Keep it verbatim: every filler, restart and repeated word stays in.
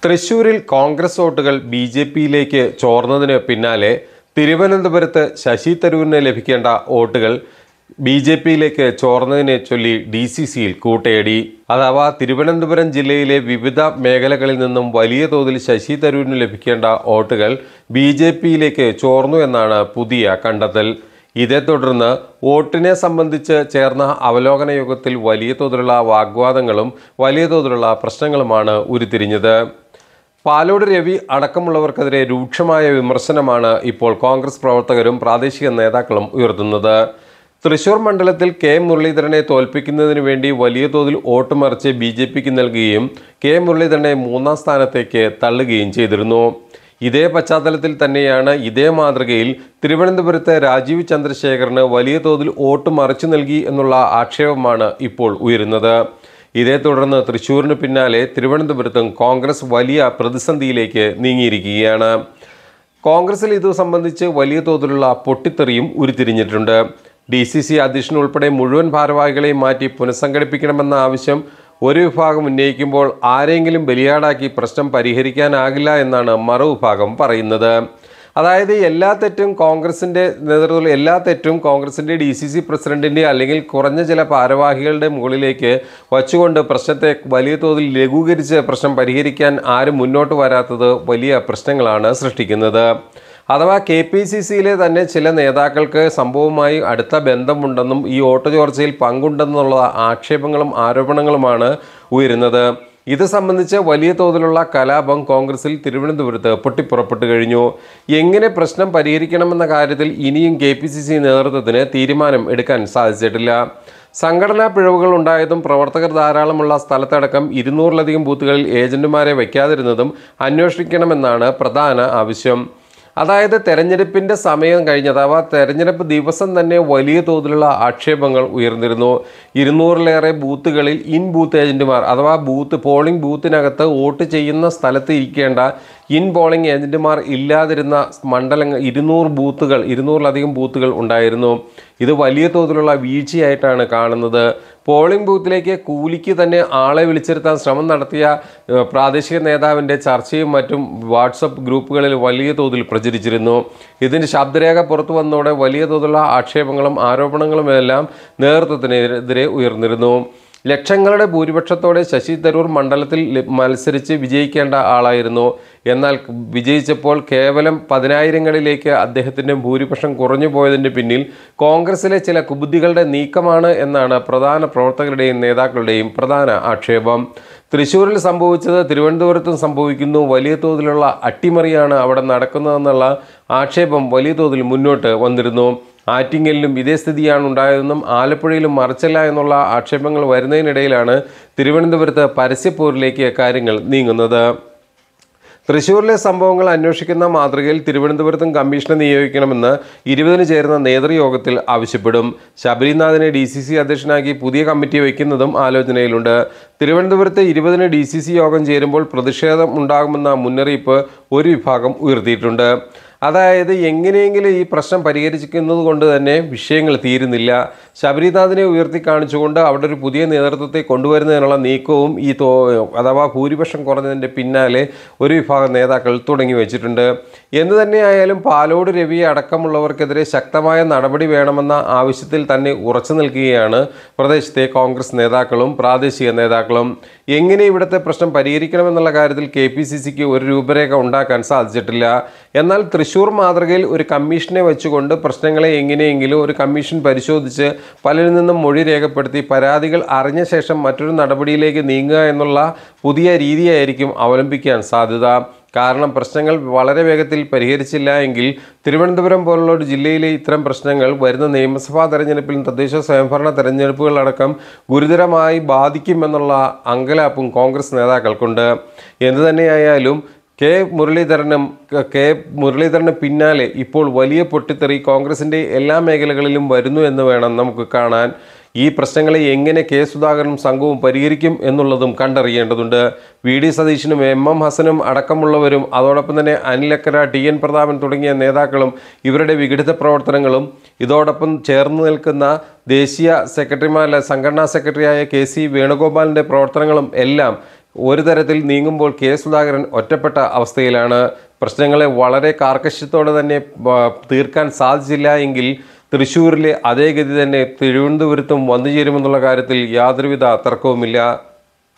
തൃശൂരിൽ കോൺഗ്രസ് വോട്ടുകൾ B J പിയിലേക്ക് ചോർന്നതിന് പിന്നാലെ തിരുവനന്തപുരത്ത് ശശി തരൂരിന് ലഭിക്കേണ്ട വോട്ടുകൾ ബി ജെ പിയിലേക്ക് ചോർന്നതിനെ ചൊല്ലി ഡി സി സിയിൽ കൂട്ടയടി. അഥവാ തിരുവനന്തപുരം ജില്ലയിലെ വിവിധ മേഖലകളിൽ നിന്നും വലിയ തോതിൽ ശശി തരൂരിന് ലഭിക്കേണ്ട വോട്ടുകൾ ബി ജെ പിയിലേക്ക് ചോർന്നു എന്നാണ് പുതിയ കണ്ടെത്തൽ. ഇതേ തുടർന്ന് വോട്ടിനെ സംബന്ധിച്ച് ചേർന്ന അവലോകന യോഗത്തിൽ വലിയ തോതിലുള്ള വാഗ്വാദങ്ങളും വലിയ തോതിലുള്ള പ്രശ്നങ്ങളുമാണ് ഉരുത്തിരിഞ്ഞത്. പാലോട് രവി അടക്കമുള്ളവർക്കെതിരെ രൂക്ഷമായ വിമർശനമാണ് ഇപ്പോൾ കോൺഗ്രസ് പ്രവർത്തകരും പ്രാദേശിക നേതാക്കളും ഉയർത്തുന്നത്. തൃശൂർ മണ്ഡലത്തിൽ കെ മുരളീധരനെ തോൽപ്പിക്കുന്നതിന് വേണ്ടി വലിയ തോതിൽ വോട്ട് മറിച്ച് ബി ജെ പിക്ക് നൽകുകയും കെ മുരളീധരനെ മൂന്നാം സ്ഥാനത്തേക്ക് തള്ളുകയും ചെയ്തിരുന്നു. ഇതേ പശ്ചാത്തലത്തിൽ തന്നെയാണ് ഇതേ മാതൃകയിൽ തിരുവനന്തപുരത്തെ രാജീവ് ചന്ദ്രശേഖറിന് വലിയ തോതിൽ വോട്ട് മറിച്ചു നൽകി എന്നുള്ള ആക്ഷേപമാണ് ഇപ്പോൾ ഉയരുന്നത്. ഇതേ തുടർന്ന് തൃശ്ശൂരിന് പിന്നാലെ തിരുവനന്തപുരത്തും കോൺഗ്രസ് വലിയ പ്രതിസന്ധിയിലേക്ക് നീങ്ങിയിരിക്കുകയാണ്. കോൺഗ്രസിൽ ഇത് സംബന്ധിച്ച് വലിയ തോതിലുള്ള പൊട്ടിത്തെറിയും ഉരുത്തിരിഞ്ഞിട്ടുണ്ട്. ഡി സി സി അധ്യക്ഷൻ ഉൾപ്പെടെ മുഴുവൻ ഭാരവാഹികളെയും മാറ്റി പുനഃസംഘടിപ്പിക്കണമെന്ന ആവശ്യം ഒരു വിഭാഗം ഉന്നയിക്കുമ്പോൾ ആരെങ്കിലും ബലിയാടാക്കി പ്രശ്നം പരിഹരിക്കാനാകില്ല എന്നാണ് മറുവിഭാഗം പറയുന്നത്. അതായത് എല്ലാ തെറ്റും കോൺഗ്രസിൻ്റെ നേതൃത്വത്തിൽ എല്ലാ തെറ്റും കോൺഗ്രസിൻ്റെ ഡി സി സി പ്രസിഡന്റിൻ്റെ അല്ലെങ്കിൽ കുറഞ്ഞ ചില ഭാരവാഹികളുടെ മുകളിലേക്ക് വച്ചുകൊണ്ട് പ്രശ്നത്തെ വലിയ തോതിൽ ലഘൂകരിച്ച് പ്രശ്നം പരിഹരിക്കാൻ ആരും മുന്നോട്ട് വരാത്തത് വലിയ പ്രശ്നങ്ങളാണ് സൃഷ്ടിക്കുന്നത്. അഥവാ കെ പി സി സിയിലെ തന്നെ ചില നേതാക്കൾക്ക് സംഭവവുമായി അടുത്ത ബന്ധമുണ്ടെന്നും ഈ വോട്ട് ചോർച്ചയിൽ പങ്കുണ്ടെന്നുള്ള ആക്ഷേപങ്ങളും ആരോപണങ്ങളുമാണ് ഉയരുന്നത്. ഇത് സംബന്ധിച്ച് വലിയ തോതിലുള്ള കലാപം കോൺഗ്രസിൽ തിരുവനന്തപുരത്ത് പൊട്ടിപ്പുറപ്പെട്ടു കഴിഞ്ഞു. എങ്ങനെ പ്രശ്നം പരിഹരിക്കണമെന്ന കാര്യത്തിൽ ഇനിയും കെ പി സി സി നേതൃത്വത്തിന് തീരുമാനം എടുക്കാൻ സാധിച്ചിട്ടില്ല. സംഘടനാ പിഴവുകൾ ഉണ്ടായതും പ്രവർത്തകർ ധാരാളമുള്ള സ്ഥലത്തടക്കം ഇരുന്നൂറിലധികം ബൂത്തുകളിൽ ഏജന്റുമാരെ വയ്ക്കാതിരുന്നതും അന്വേഷിക്കണമെന്നാണ് പ്രധാന ആവശ്യം. അതായത് തെരഞ്ഞെടുപ്പിൻ്റെ സമയം കഴിഞ്ഞ് അഥവാ തെരഞ്ഞെടുപ്പ് ദിവസം തന്നെ വലിയ തോതിലുള്ള ആക്ഷേപങ്ങൾ ഉയർന്നിരുന്നു. ഇരുന്നൂറിലേറെ ബൂത്തുകളിൽ ഇൻ ബൂത്ത് ഏജന്റുമാർ അഥവാ ബൂത്ത് പോളിംഗ് ബൂത്തിനകത്ത് വോട്ട് ചെയ്യുന്ന സ്ഥലത്ത് ഇരിക്കേണ്ട ഇൻ പോളിംഗ് ഏജന്റുമാർ ഇല്ലാതിരുന്ന മണ്ഡലങ്ങൾ ഇരുന്നൂറ് ബൂത്തുകൾ ഇരുന്നൂറിലധികം ബൂത്തുകൾ ഉണ്ടായിരുന്നു. ഇത് വലിയ തോതിലുള്ള വീഴ്ചയായിട്ടാണ് കാണുന്നത്. പോളിംഗ് ബൂത്തിലേക്ക് കൂലിക്ക് തന്നെ ആളെ വിളിച്ചിരുത്താൻ ശ്രമം നടത്തിയ പ്രാദേശിക നേതാവിൻ്റെ ചർച്ചയും മറ്റും വാട്സപ്പ് ഗ്രൂപ്പുകളിൽ വലിയ തോതിൽ പ്രചരിച്ചിരുന്നു. ഇതിൻ്റെ ശബ്ദരേഖ പുറത്തു വന്നതോടെ വലിയ തോതിലുള്ള ആക്ഷേപങ്ങളും ആരോപണങ്ങളും എല്ലാം നേതൃത്വത്തിനെതിരെ ഉയർന്നിരുന്നു. ലക്ഷങ്ങളുടെ ഭൂരിപക്ഷത്തോടെ ശശി തരൂർ മണ്ഡലത്തിൽ മത്സരിച്ച് വിജയിക്കേണ്ട ആളായിരുന്നു. എന്നാൽ വിജയിച്ചപ്പോൾ കേവലം പതിനായിരങ്ങളിലേക്ക് അദ്ദേഹത്തിൻ്റെ ഭൂരിപക്ഷം കുറഞ്ഞു പോയതിൻ്റെ പിന്നിൽ കോൺഗ്രസിലെ ചില കുബുദ്ധികളുടെ നീക്കമാണ് എന്നാണ് പ്രധാന പ്രവർത്തകരുടെയും നേതാക്കളുടെയും പ്രധാന ആക്ഷേപം. തൃശ്ശൂരിൽ സംഭവിച്ചത് തിരുവനന്തപുരത്തും സംഭവിക്കുന്നു. വലിയ തോതിലുള്ള അട്ടിമറിയാണ് അവിടെ നടക്കുന്നതെന്നുള്ള ആക്ഷേപം വലിയ തോതിൽ മുന്നോട്ട് വന്നിരുന്നു. ആറ്റിങ്ങലിലും ഇതേ സ്ഥിതിയാണ് ഉണ്ടായതെന്നും ആലപ്പുഴയിലും മറിച്ചല്ല എന്നുള്ള ആക്ഷേപങ്ങൾ വരുന്നതിനിടയിലാണ് തിരുവനന്തപുരത്ത് പരസ്യപ്പോരിലേക്ക് കാര്യങ്ങൾ നീങ്ങുന്നത്. തൃശ്ശൂരിലെ സംഭവങ്ങൾ അന്വേഷിക്കുന്ന മാതൃകയിൽ തിരുവനന്തപുരത്തും കമ്മീഷനെ നിയോഗിക്കണമെന്ന് ഇരുപതിന് ചേരുന്ന നേതൃയോഗത്തിൽ ആവശ്യപ്പെടും. ശബരിനാഥിനെ ഡി സി സി അധ്യക്ഷനാക്കി പുതിയ കമ്മിറ്റി വയ്ക്കുന്നതും ആലോചനയിലുണ്ട്. തിരുവനന്തപുരത്ത് ഇരുപതിന് ഡി സി സി യോഗം ചേരുമ്പോൾ പ്രതിഷേധം ഉണ്ടാകുമെന്ന മുന്നറിയിപ്പ് ഒരു വിഭാഗം ഉയർത്തിയിട്ടുണ്ട്. അതായത് എങ്ങനെയെങ്കിലും ഈ പ്രശ്നം പരിഹരിക്കുന്നത് കൊണ്ട് തന്നെ വിഷയങ്ങൾ തീരുന്നില്ല. ശബരിനാഥിനെ ഉയർത്തി കാണിച്ചുകൊണ്ട് അവിടെ ഒരു പുതിയ നേതൃത്വത്തെ കൊണ്ടുവരുന്നതിനുള്ള നീക്കവും ഈ തോ അഥവാ ഭൂരിപക്ഷം കുറഞ്ഞതിൻ്റെ പിന്നാലെ ഒരു വിഭാഗം നേതാക്കൾ തുടങ്ങി വെച്ചിട്ടുണ്ട്. എന്ന് തന്നെയായാലും പാലോട് രവി അടക്കമുള്ളവർക്കെതിരെ ശക്തമായ നടപടി വേണമെന്ന ആവശ്യത്തിൽ തന്നെ ഉറച്ചു നിൽക്കുകയാണ് പ്രദേശത്തെ കോൺഗ്രസ് നേതാക്കളും പ്രാദേശിക നേതാക്കളും. എങ്ങനെ ഇവിടുത്തെ പ്രശ്നം പരിഹരിക്കണമെന്നുള്ള കാര്യത്തിൽ കെ പി സി സിക്ക് ഒരു രൂപരേഖ ഉണ്ടാക്കാൻ സാധിച്ചിട്ടില്ല. എന്നാൽ തൃശ്ശൂർ മാതൃകയിൽ ഒരു കമ്മീഷനെ വെച്ചുകൊണ്ട് പ്രശ്നങ്ങളെ എങ്ങനെയെങ്കിലും ഒരു കമ്മീഷൻ പരിശോധിച്ച് പലരിൽ നിന്നും മൊഴി രേഖപ്പെടുത്തി പരാതികൾ അറിഞ്ഞ ശേഷം മറ്റൊരു നടപടിയിലേക്ക് നീങ്ങുക എന്നുള്ള പുതിയ രീതിയായിരിക്കും അവലംബിക്കാൻ സാധ്യത. കാരണം പ്രശ്നങ്ങൾ വളരെ വേഗത്തിൽ പരിഹരിച്ചില്ല എങ്കിൽ തിരുവനന്തപുരം പോലുള്ള ഒരു ജില്ലയിലെ ഇത്തരം പ്രശ്നങ്ങൾ വരുന്ന നിയമസഭാ തെരഞ്ഞെടുപ്പിലും തദ്ദേശ സ്വയംഭരണ തെരഞ്ഞെടുപ്പുകളടക്കം ഗുരുതരമായി ബാധിക്കുമെന്നുള്ള അങ്കലാപ്പും കോൺഗ്രസ് നേതാക്കൾക്കുണ്ട്. എന്തു തന്നെയായാലും കെ മുരളീധരനും കെ മുരളീധരന് പിന്നാലെ ഇപ്പോൾ വലിയ പൊട്ടിത്തെറി കോൺഗ്രസിൻ്റെ എല്ലാ മേഖലകളിലും വരുന്നു എന്ന് വേണം നമുക്ക് കാണാൻ. ഈ പ്രശ്നങ്ങളെ എങ്ങനെ കെ സുധാകരനും സംഘവും പരിഹരിക്കും എന്നുള്ളതും കണ്ടറിയേണ്ടതുണ്ട്. വി ഡി സതീശനും എം എം ഹസനും അടക്കമുള്ളവരും അതോടൊപ്പം തന്നെ അനിലക്കര, ടി എൻ പ്രതാപൻ തുടങ്ങിയ നേതാക്കളും ഇവരുടെ വിഘടിത പ്രവർത്തനങ്ങളും ഇതോടൊപ്പം ചേർന്ന് നിൽക്കുന്ന ദേശീയ സെക്രട്ടറിമാരുടെ സംഘടനാ സെക്രട്ടറിയായ കെ സി വേണുഗോപാലിൻ്റെ പ്രവർത്തനങ്ങളും എല്ലാം ഒരു തരത്തിൽ നീങ്ങുമ്പോൾ കെ സുധാകരൻ ഒറ്റപ്പെട്ട അവസ്ഥയിലാണ്. പ്രശ്നങ്ങളെ വളരെ കാർക്കശ്യത്തോടെ തന്നെ തീർക്കാൻ സാധിച്ചില്ല എങ്കിൽ തൃശ്ശൂരിലെ അതേ ഗതി തന്നെ തിരുവനന്തപുരത്തും വന്നു ചേരുമെന്നുള്ള കാര്യത്തിൽ യാതൊരുവിധ തർക്കവുമില്ല.